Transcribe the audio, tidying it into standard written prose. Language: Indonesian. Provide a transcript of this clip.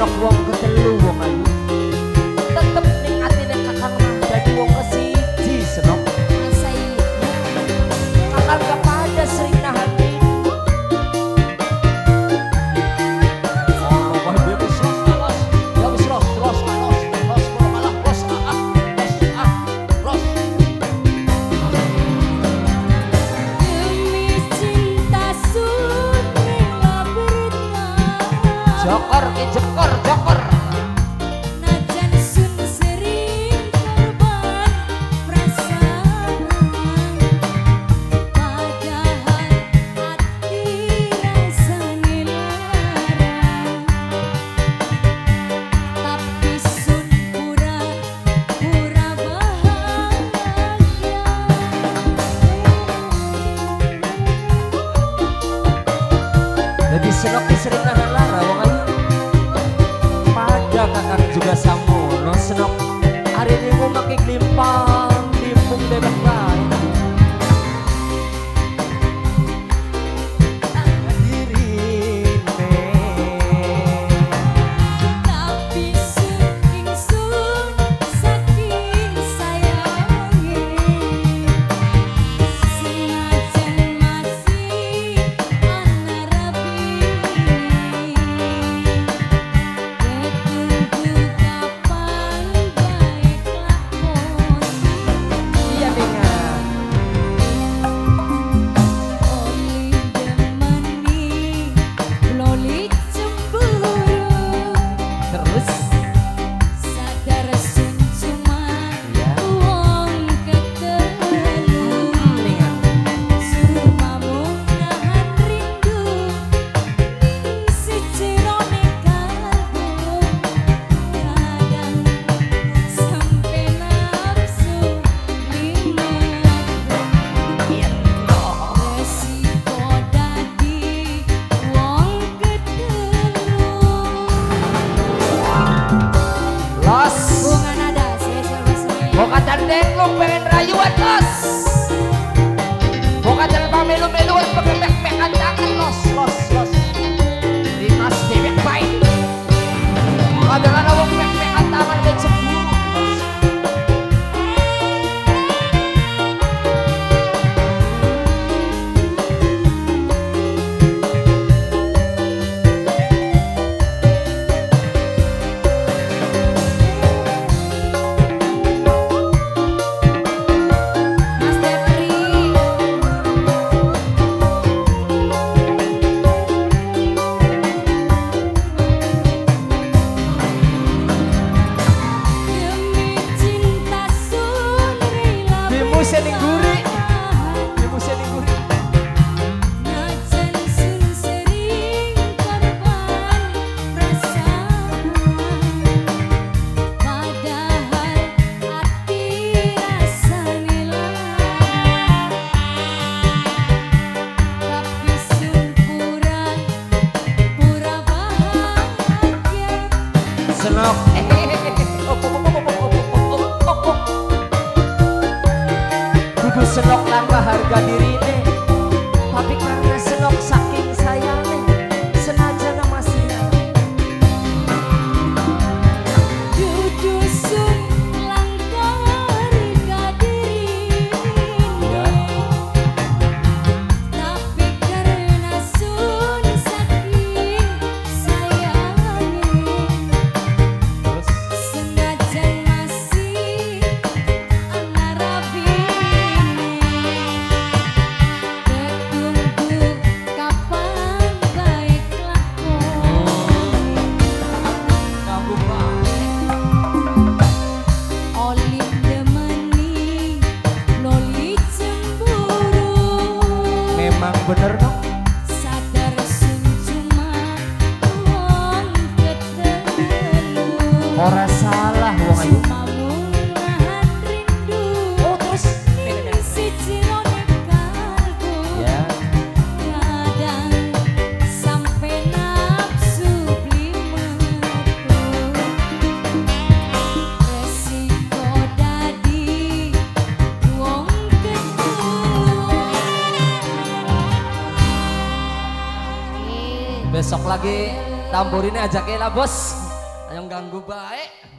senok wong ketelu wong ayu. Tetep ning atine kakang dadi wong kesiji senok. Masa iya Kakang kepada sering nahan rindu. Oh, wah dia wis los. Ya wis los. Los malah los. Los. demi cinta sun rela bertahan. Jokor ki jokor. Najan sun sering korban perasaan, padahal hati rasanya lara. Tapi sun pura-pura bahagia. Jadi senok ki sering nahan lara wong ayu. Pada kakang juga samono senok. Hari ini mau pakai glimpang, limpung bebek baik. Tapi sun saking sayangi, senajan masih ana rapi, ketunggu kapan baik lakon. Iya dengan Oli demeni loli cemburu, terus sadar sun cuma Iya. wong ketelu. dengan Sumamu nahan rindu sejirone kalbu, kadang sampai nafsu limatku. Resiko dadi wong ketelu. los. Bunga nada sesama-sama. Boka candeng lu pengen rayuan los. Boka jalan pamelu-meluan pakai mek-mekan tangan los. Dinas bebek baik. Kadang-kadang wong mek-mekan tangan dan cemburu. Mas Depri. Demi cinta sun rela Di musim ning guri. bertahan. Di musim ning guri. Najan sun sering korban perasaan, padahal hati rasanya lara. Tapi sun pura-pura bahagia. Senok. Kudu senok tanpa harga dirine. Tapi karena senok saking sayangnya, senajan masih Dudu sun langkari kadiri, Ya. tapi karena sun saking sayangi, terus senajan masih ana rabine, ketunggu kapan baik lakon. kamu Pak. Oli demeni loli cemburu, Memang bener dong. sadar sun cuma wong ketelu. Ora salah wong ayu. Sumamu nahan rindu Oh terus. sijirone kalbu, Ya. kadang sampai nafsu beli metu. Resiko dadi wong Besok lagi tamborinnya ajaknya lah bos. yang ganggu baik